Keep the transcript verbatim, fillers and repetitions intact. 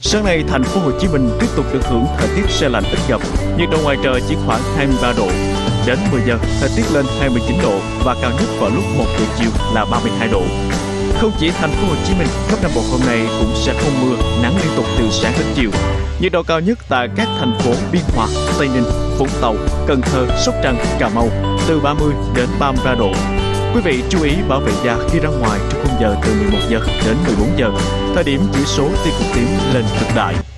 Sáng nay, thành phố Hồ Chí Minh tiếp tục được hưởng thời tiết se lạnh ít gặp, nhiệt độ ngoài trời chỉ khoảng hai mươi ba độ. Đến mười giờ, thời tiết lên hai mươi chín độ và cao nhất vào lúc một giờ chiều là ba mươi hai độ. Không chỉ thành phố Hồ Chí Minh, khắp Nam Bộ hôm nay cũng sẽ không mưa, nắng liên tục từ sáng đến chiều. Nhiệt độ cao nhất tại các thành phố Biên Hòa, Tây Ninh, Vũng Tàu, Cần Thơ, Sóc Trăng, Cà Mau từ ba mươi đến ba mươi ba độ. Quý vị chú ý bảo vệ da khi ra ngoài trong khung giờ từ mười một giờ đến mười bốn giờ, thời điểm chỉ số tia cực tím lên cực đại.